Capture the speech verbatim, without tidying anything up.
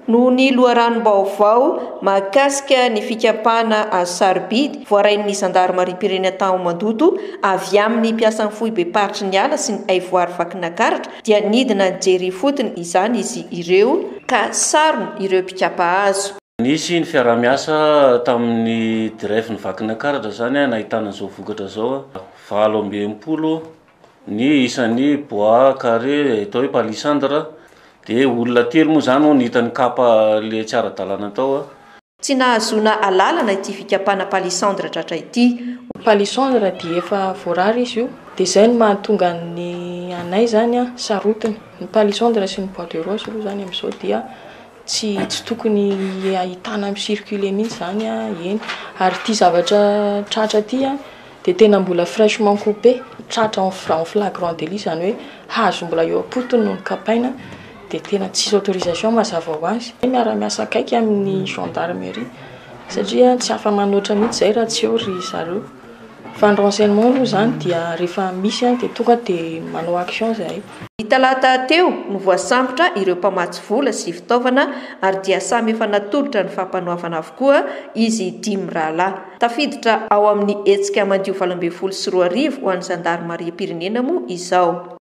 No ny loharanom-baovao mahakasika ny fikapana sarobidy voarain'ny zandarmarim-pirenena Taomandoto avy amin'ny mpiasan'ny foibe paritry ny ala sy ny aivoary vakinankaratra dia nidina jery fotony izany izy ireo ka sarona ireo mpikapa azo. Nisy ny fiara-miasa tamin'ny direfy ny vakinankaratra zany nahitana zao vokatra zao valo amby enimpolo ny isan'ny bois carré atao hoe palissandre de olona telo moa zany no nitany kapa le tsy ara-dalàna tao. Tsy nahazona alalana ity fikapana palissandre tratra ity. Palissandre dia efa voarary izy io dia izay no mahatonga ny anay zany a sarotiny. Ny palissandre sy ny bois de rose aloha zany amin'izao dia tsy tsy tokony ahitana amin'ny circuler mihitsy zany a eny ary ity zavatra tratra ity a dia tena mbola fraîchement coupé tratra en flagrant délit zany hoe hazo mbola eo am-potony no kapaina dia tena tsisy autorisation mazava ho azy. Miara-miasa akaiky amin'ny gendarmerie satria tsy afa manoatra mihitsy zay raha tsy eo ry zareo. Fa ny renseignement aloha zany dia rehefa misy dia tonga dia manao action zay. Ny talata teo no voasambotra ireo mpamatsy vola sy fitaovana ary dia samy efa natolotra ny fampanoavana avokoa izy dimy rahalahy. Tafiditra ao amin'ny hetsika mandio valo ambin'ny folo sy roa arivo ho an'ny zandarmaria-pirenena moa izao.